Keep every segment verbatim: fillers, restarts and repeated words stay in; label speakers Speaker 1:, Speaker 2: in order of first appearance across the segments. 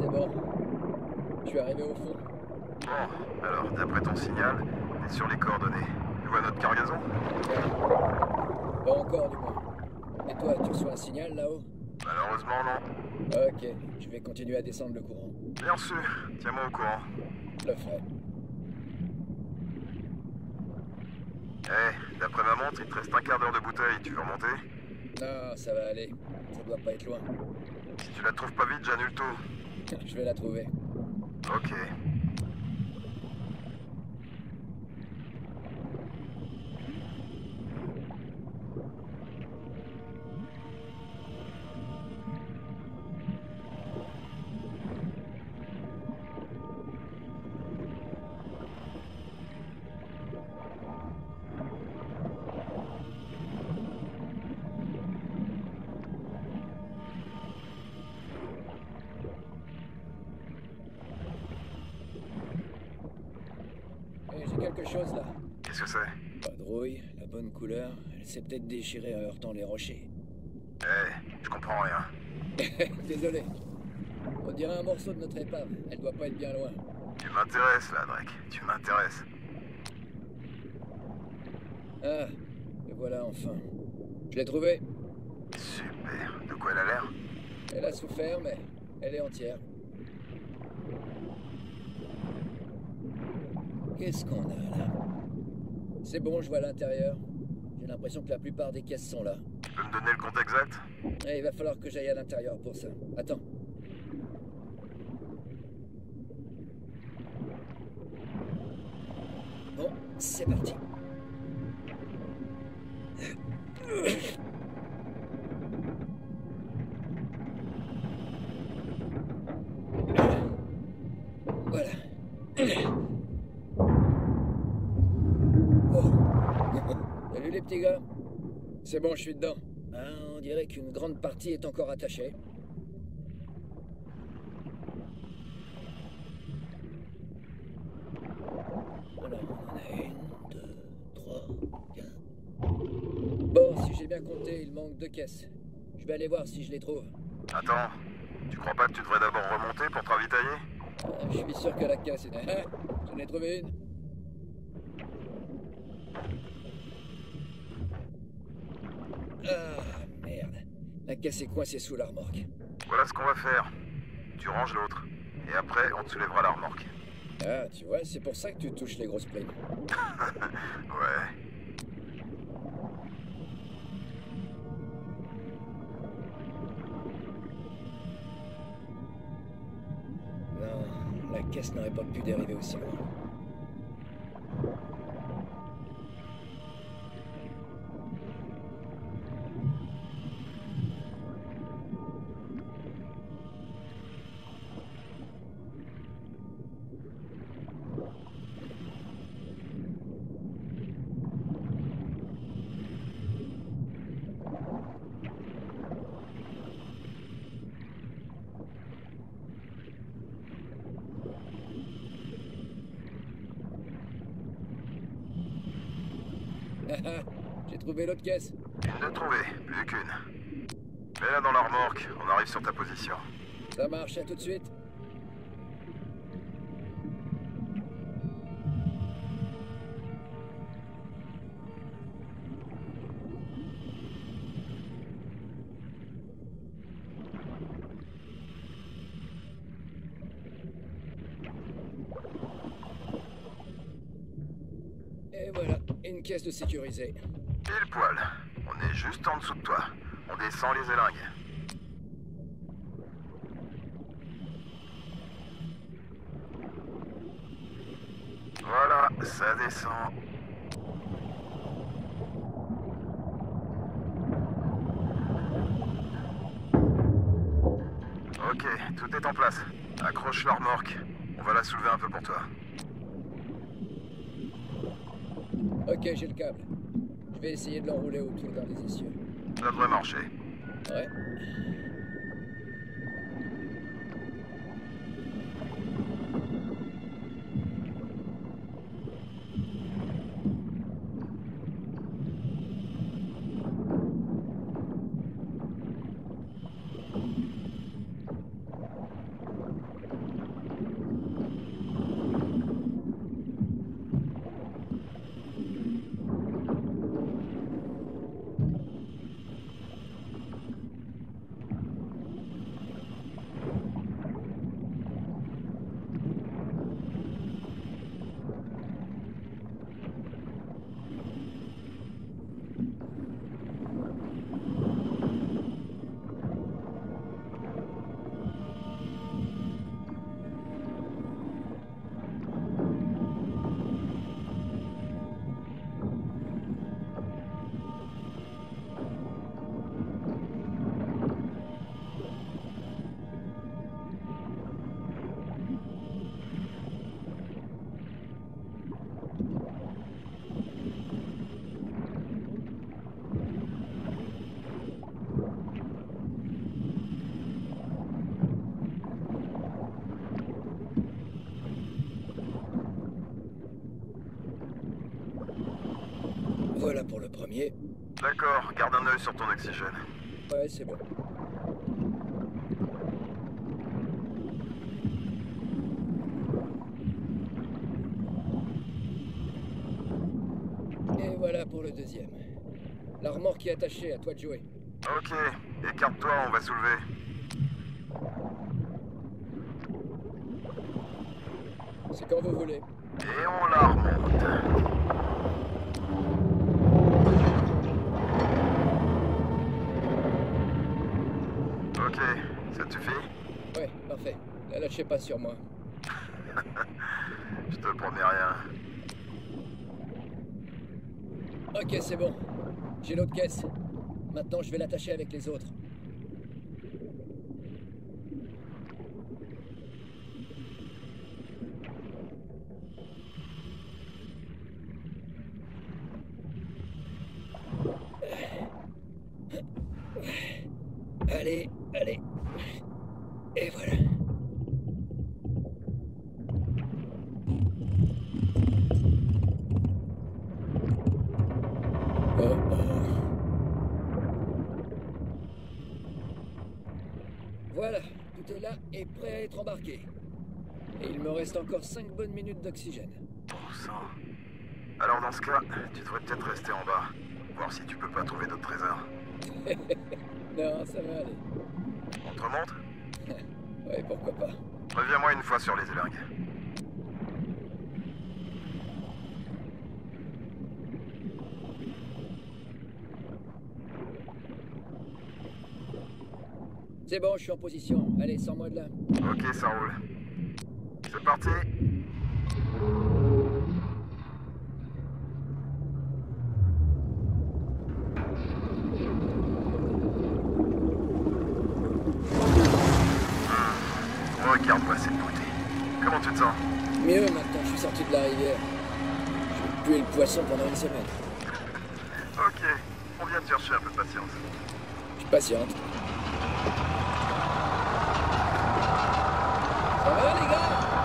Speaker 1: bon. Je suis arrivé au fond.
Speaker 2: Bon, alors, d'après ton signal, t'es sur les coordonnées. Tu vois notre cargaison?
Speaker 1: Pas encore, du moins. Et toi, tu reçois un signal là-haut?
Speaker 2: Malheureusement, non.
Speaker 1: Ok, je vais continuer à descendre le courant.
Speaker 2: Bien sûr, tiens-moi au courant.
Speaker 1: Je le ferai.
Speaker 2: Eh, d'après ma montre, il te reste un quart d'heure de bouteille. Tu veux remonter?
Speaker 1: Non, ça va aller. Ça doit pas être loin.
Speaker 2: Si tu la trouves pas vite, j'annule tout.
Speaker 1: Je vais la trouver.
Speaker 2: Ok.
Speaker 1: Eh, j'ai quelque chose là.
Speaker 2: Qu'est-ce que c'est?
Speaker 1: Pas de rouille, la bonne couleur. Elle s'est peut-être déchirée en heurtant les rochers.
Speaker 2: Eh, je comprends rien.
Speaker 1: Désolé. On dirait un morceau de notre épave. Elle doit pas être bien loin.
Speaker 2: Tu m'intéresses là, Drake. Tu m'intéresses.
Speaker 1: Ah, le voilà enfin. Je l'ai trouvée.
Speaker 2: Super. De quoi elle a l'air?
Speaker 1: Elle a souffert, mais elle est entière. Qu'est-ce qu'on a là? C'est bon, je vois l'intérieur. J'ai l'impression que la plupart des caisses sont là.
Speaker 2: Tu peux me donner le compte exact?
Speaker 1: Et il va falloir que j'aille à l'intérieur pour ça. Attends. Bon, c'est parti. Voilà. Oh. Salut les petits gars. C'est bon, je suis dedans. Ah, on dirait qu'une grande partie est encore attachée. Alors, on en a une, deux, trois, quatre. Bon, si j'ai bien compté, il manque deux caisses. Je vais aller voir si je les trouve.
Speaker 2: Attends. Tu crois pas que tu devrais d'abord remonter pour te ravitailler?
Speaker 1: Ah, je suis sûr que la caisse est... Ah, j'en ai trouvé une. Ah, merde. La caisse est coincée sous la remorque.
Speaker 2: Voilà ce qu'on va faire. Tu ranges l'autre. Et après, on te soulèvera la remorque.
Speaker 1: Ah, tu vois, c'est pour ça que tu touches les grosses primes.
Speaker 2: Ouais.
Speaker 1: Non, la caisse n'aurait pas pu dériver aussi loin. J'ai trouvé l'autre caisse.
Speaker 2: Une de trouvée, plus qu'une. Mets-la dans la remorque, on arrive sur ta position.
Speaker 1: Ça marche, à tout de suite. Et voilà, une caisse de sécurisée.
Speaker 2: Pile poil. On est juste en dessous de toi. On descend les élingues. Voilà, ça descend. Ok, tout est en place. Accroche la remorque. On va la soulever un peu pour toi.
Speaker 1: Ok, j'ai le câble. Je vais essayer de l'enrouler autour d'un des essieux.
Speaker 2: Ça devrait marcher.
Speaker 1: Ouais. premier.
Speaker 2: D'accord, garde un œil sur ton oxygène.
Speaker 1: Ouais, c'est bon. Et voilà pour le deuxième. La remorque qui est attachée, à toi de jouer.
Speaker 2: Ok, écarte-toi, on va soulever.
Speaker 1: C'est quand vous voulez.
Speaker 2: Et on la remonte. Ok, ça te suffit?
Speaker 1: Ouais, parfait. La lâchez pas sur moi.
Speaker 2: Je te promets rien.
Speaker 1: Ok, c'est bon. J'ai l'autre caisse. Maintenant, je vais l'attacher avec les autres. Allez, allez. Et voilà. Oh oh. Voilà, tout est là et prêt à être embarqué. Et il me reste encore cinq bonnes minutes d'oxygène.
Speaker 2: Bon sang. Alors dans ce cas, tu devrais peut-être rester en bas. Voir si tu peux pas trouver d'autres trésors.
Speaker 1: Non, ça va aller.
Speaker 2: On te remonte?
Speaker 1: Ouais, pourquoi pas.
Speaker 2: Reviens-moi une fois sur les élingues.
Speaker 1: C'est bon, je suis en position. Allez, sors-moi de là.
Speaker 2: Ok, ça roule. C'est parti. Regarde pas cette beauté. Comment tu te sens?
Speaker 1: Mieux maintenant que je suis sorti de la rivière. Je vais puer le poisson pendant une semaine.
Speaker 2: Ok, on vient de chercher un peu de patience.
Speaker 1: Je suis patiente. Ça va les gars?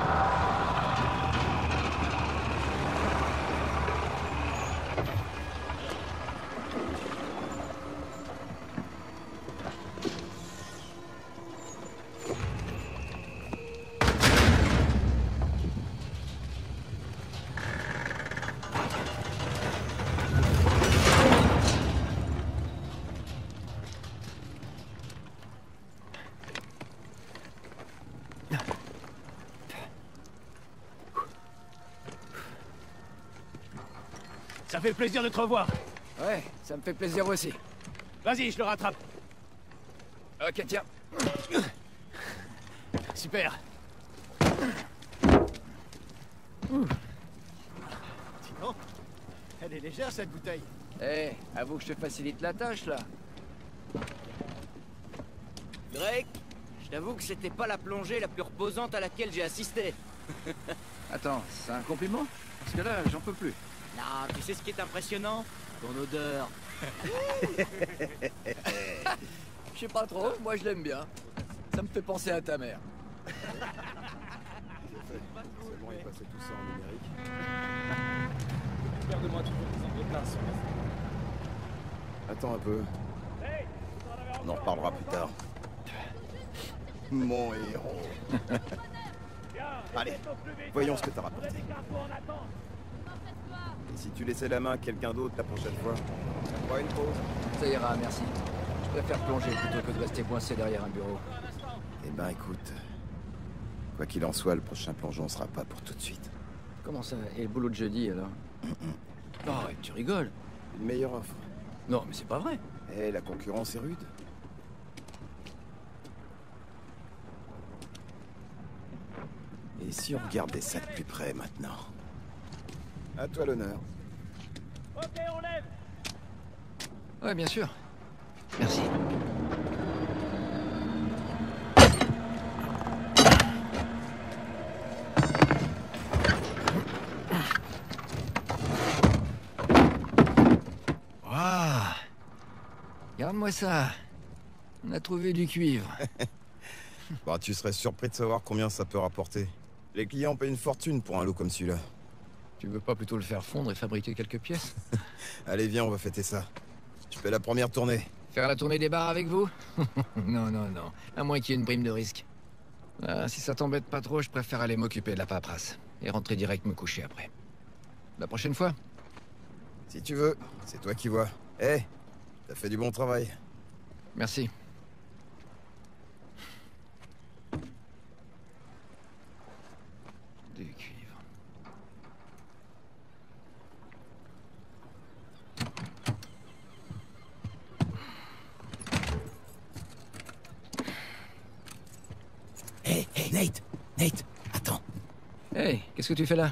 Speaker 3: Ça fait plaisir de te revoir.
Speaker 1: Ouais, ça me fait plaisir aussi.
Speaker 3: Vas-y, je le rattrape.
Speaker 1: Ok, tiens.
Speaker 3: Super. Dis donc, elle est légère cette bouteille.
Speaker 1: Eh, avoue que je te facilite la tâche, là.
Speaker 4: Drake, je t'avoue que c'était pas la plongée la plus reposante à laquelle j'ai assisté.
Speaker 1: Attends, c'est un compliment? Parce que là, j'en peux plus.
Speaker 4: Non, tu sais ce qui est impressionnant? Ton odeur.
Speaker 1: Je sais pas trop, moi je l'aime bien. Ça me fait penser à ta mère.
Speaker 5: Seulement il passait tout ça en numérique.
Speaker 3: Garde-moi toujours des entreplaces.
Speaker 5: Attends un peu. On en reparlera plus tard. Mon héros. Allez, voyons ce que t'as rapporté. Et si tu laissais la main à quelqu'un d'autre la prochaine fois, ça fera une pause.
Speaker 1: Ça ira, merci. Je préfère plonger plutôt que de rester coincé derrière un bureau.
Speaker 5: Eh ben écoute, quoi qu'il en soit, le prochain plongeon sera pas pour tout de suite.
Speaker 1: Comment ça? Et le boulot de jeudi, alors? Non, ouais, tu rigoles.
Speaker 5: Une meilleure offre.
Speaker 1: Non, mais c'est pas vrai.
Speaker 5: Eh, la concurrence est rude. Et si on regardait ça de plus près maintenant? À toi l'honneur.
Speaker 3: Ok, on lève.
Speaker 1: Ouais, bien sûr. Merci. Waouh! Regarde-moi ça. On a trouvé du cuivre.
Speaker 5: Bah, tu serais surpris de savoir combien ça peut rapporter. Les clients payent une fortune pour un lot comme celui-là.
Speaker 1: Tu veux pas plutôt le faire fondre et fabriquer quelques pièces?
Speaker 5: Allez, viens, on va fêter ça. Je fais la première tournée.
Speaker 1: Faire la tournée des bars avec vous? Non, non, non. À moins qu'il y ait une prime de risque. Ah, si ça t'embête pas trop, je préfère aller m'occuper de la paperasse. Et rentrer direct me coucher après. La prochaine fois?
Speaker 5: Si tu veux, c'est toi qui vois. Hé, t'as fait du bon travail.
Speaker 1: Merci. Du cuivre.
Speaker 5: Hé, hé, Nate! Nate, attends.
Speaker 1: Hey, qu'est-ce que tu fais là?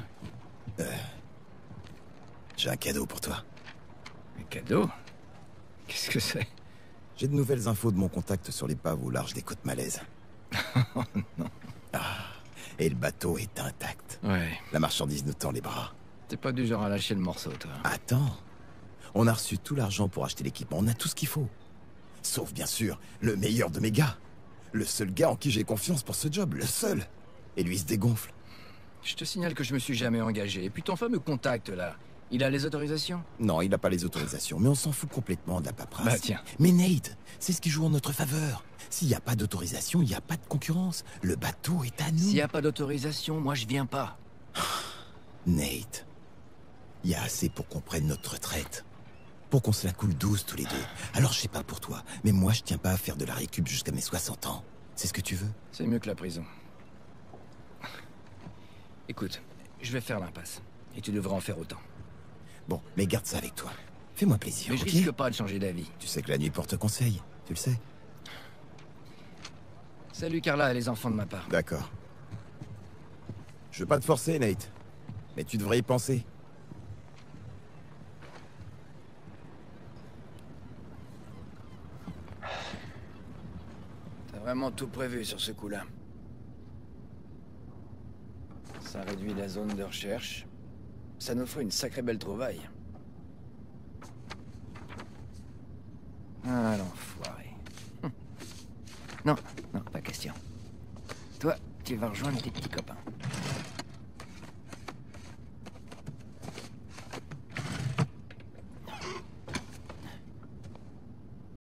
Speaker 5: J'ai un cadeau pour toi.
Speaker 1: Un cadeau? Qu'est-ce que c'est?
Speaker 5: J'ai de nouvelles infos de mon contact sur l'épave au large des côtes malaises.
Speaker 1: Oh non.
Speaker 5: Ah, et le bateau est intact.
Speaker 1: Ouais.
Speaker 5: La marchandise nous tend les bras.
Speaker 1: T'es pas du genre à lâcher le morceau, toi.
Speaker 5: Attends. On a reçu tout l'argent pour acheter l'équipement. On a tout ce qu'il faut. Sauf, bien sûr, le meilleur de mes gars. Le seul gars en qui j'ai confiance pour ce job. Le seul. Et lui, il se dégonfle.
Speaker 1: Je te signale que je me suis jamais engagé. Et puis ton fameux contact, là, il a les autorisations?
Speaker 5: Non, il n'a pas les autorisations, mais on s'en fout complètement de la paperasse.
Speaker 1: Bah tiens.
Speaker 5: Mais Nate, c'est ce qui joue en notre faveur. S'il n'y a pas d'autorisation, il n'y a pas de concurrence. Le bateau est à nous.
Speaker 1: S'il n'y a pas d'autorisation, moi je viens pas.
Speaker 5: Nate, il y a assez pour qu'on prenne notre retraite. Pour qu'on se la coule douce tous les deux. Alors je sais pas pour toi, mais moi je tiens pas à faire de la récup jusqu'à mes soixante ans. C'est ce que tu veux?
Speaker 1: C'est mieux que la prison. Écoute, je vais faire l'impasse. Et tu devrais en faire autant.
Speaker 5: Bon, mais garde ça avec toi. Fais-moi plaisir,
Speaker 1: Mais je
Speaker 5: ok?
Speaker 1: risque pas de changer d'avis.
Speaker 5: Tu sais que la nuit porte conseil, tu le sais?
Speaker 1: Salut Carla et les enfants de ma part.
Speaker 5: D'accord. Je veux pas te forcer, Nate. Mais tu devrais y penser.
Speaker 1: T'as vraiment tout prévu sur ce coup-là. Ça réduit la zone de recherche. Ça nous ferait une sacrée belle trouvaille. Ah, l'enfoiré. Hum. Non, non, pas question. Toi, tu vas rejoindre tes petits copains.